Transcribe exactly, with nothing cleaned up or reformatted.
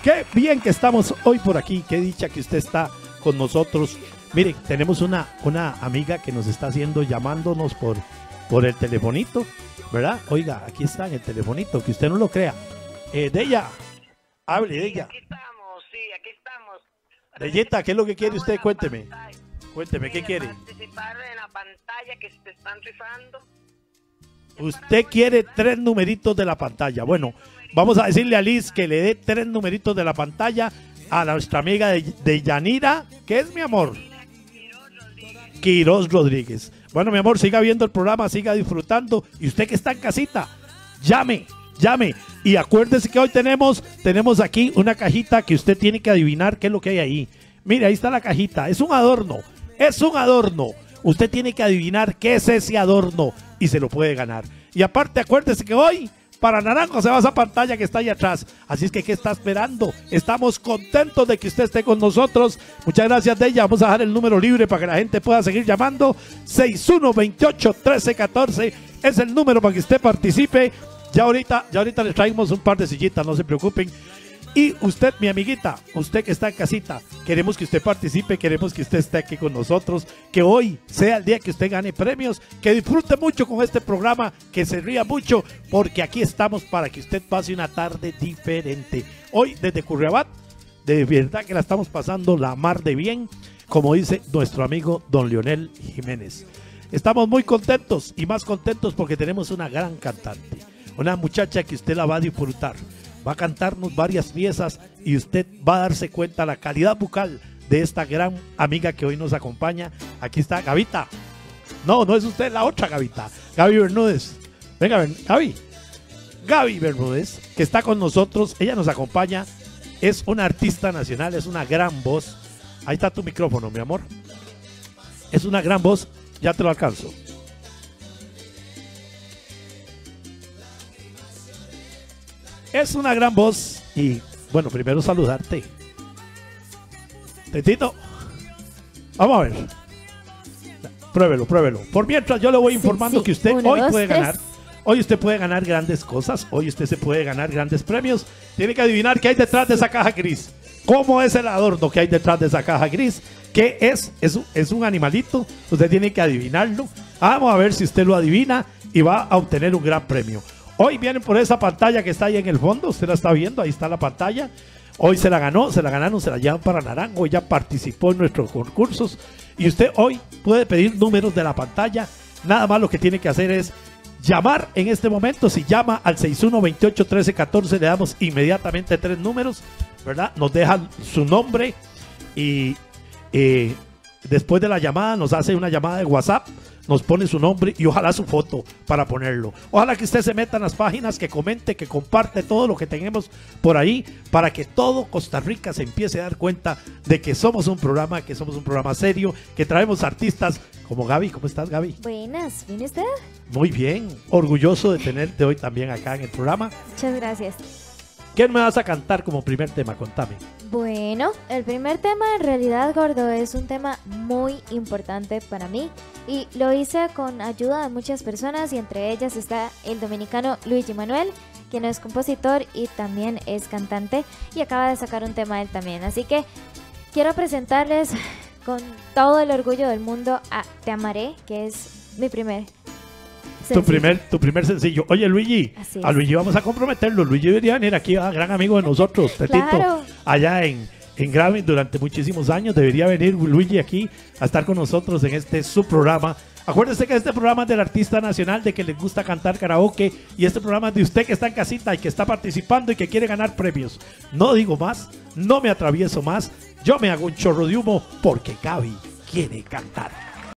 Qué bien que estamos hoy por aquí, qué dicha que usted está con nosotros. Miren, tenemos una, una amiga que nos está haciendo, llamándonos por, por el telefonito, ¿verdad? Oiga, aquí está en el telefonito, que usted no lo crea. Eh, de ella, hable de ella. Aquí estamos, sí, aquí estamos. Deyeta, ¿qué es lo que quiere usted? Cuénteme. Cuénteme, ¿qué quiere? Participar en la pantalla que se están rifando. Usted quiere tres numeritos de la pantalla. Bueno, vamos a decirle a Liz que le dé tres numeritos de la pantalla a nuestra amiga de, de Yanira, que es mi amor. Quiroz Rodríguez. Bueno, mi amor, siga viendo el programa, siga disfrutando. Y usted que está en casita, llame, llame. Y acuérdese que hoy tenemos, tenemos aquí una cajita que usted tiene que adivinar qué es lo que hay ahí. Mire, ahí está la cajita. Es un adorno, es un adorno. Usted tiene que adivinar qué es ese adorno y se lo puede ganar. Y aparte, acuérdese que hoy para Naranjo se va a esa pantalla que está ahí atrás. Así es que, ¿qué está esperando? Estamos contentos de que usted esté con nosotros. Muchas gracias de ella. Vamos a dejar el número libre para que la gente pueda seguir llamando. seis uno dos ocho, uno tres uno cuatro es el número para que usted participe. Ya ahorita, ya ahorita le traemos un par de sillitas, no se preocupen. Y usted, mi amiguita, usted que está en casita, queremos que usted participe, queremos que usted esté aquí con nosotros, que hoy sea el día que usted gane premios, que disfrute mucho con este programa, que se ría mucho, porque aquí estamos para que usted pase una tarde diferente. Hoy desde Curriabat, de verdad que la estamos pasando la mar de bien, como dice nuestro amigo don Leonel Jiménez. Estamos muy contentos y más contentos porque tenemos una gran cantante, una muchacha que usted la va a disfrutar. Va a cantarnos varias piezas y usted va a darse cuenta la calidad vocal de esta gran amiga que hoy nos acompaña. Aquí está Gavita. No, no es usted, la otra Gavita. Gaby Bermúdez. Venga, Gaby. Gaby Bermúdez, que está con nosotros. Ella nos acompaña. Es una artista nacional, es una gran voz. Ahí está tu micrófono, mi amor. Es una gran voz. Ya te lo alcanzo. Es una gran voz y, bueno, primero saludarte. Tetito, vamos a ver. Pruébelo, pruébelo. Por mientras yo le voy informando sí, sí. que usted Uno, hoy dos, puede tres. ganar. Hoy usted puede ganar grandes cosas. Hoy usted se puede ganar grandes premios. Tiene que adivinar qué hay detrás de esa caja gris. ¿Cómo es el adorno que hay detrás de esa caja gris? ¿Qué es? Es un, es un animalito. Usted tiene que adivinarlo. Vamos a ver si usted lo adivina y va a obtener un gran premio. Hoy vienen por esa pantalla que está ahí en el fondo, usted la está viendo, ahí está la pantalla. Hoy se la ganó, se la ganaron, se la llevan para Naranjo, ya participó en nuestros concursos. Y usted hoy puede pedir números de la pantalla, nada más lo que tiene que hacer es llamar en este momento. Si llama al seis uno dos ocho, uno tres uno cuatro, le damos inmediatamente tres números, ¿verdad? Nos dejan su nombre y eh, después de la llamada nos hace una llamada de WhatsApp. Nos pone su nombre y ojalá su foto para ponerlo. Ojalá que usted se meta en las páginas, que comente, que comparte todo lo que tenemos por ahí para que todo Costa Rica se empiece a dar cuenta de que somos un programa, que somos un programa serio, que traemos artistas como Gaby. ¿Cómo estás, Gaby? Buenas, ¿viene usted? Muy bien, orgulloso de tenerte hoy también acá en el programa. Muchas gracias. ¿Qué me vas a cantar como primer tema? Contame. Bueno, el primer tema en realidad, gordo, es un tema muy importante para mí y lo hice con ayuda de muchas personas y entre ellas está el dominicano Luigi Manuel, quien es compositor y también es cantante y acaba de sacar un tema él también. Así que quiero presentarles con todo el orgullo del mundo a Te Amaré, que es mi primer Tu primer, tu primer sencillo. Oye, Luigi, a Luigi vamos a comprometerlo. Luigi debería venir aquí, a gran amigo de nosotros, Tetito, claro. allá en, en Grammy durante muchísimos años. Debería venir Luigi aquí a estar con nosotros en este su programa. Acuérdense que este programa es del artista nacional, de que les gusta cantar karaoke, y este programa es de usted que está en casita y que está participando y que quiere ganar premios. No digo más, no me atravieso más, yo me hago un chorro de humo porque Gaby quiere cantar.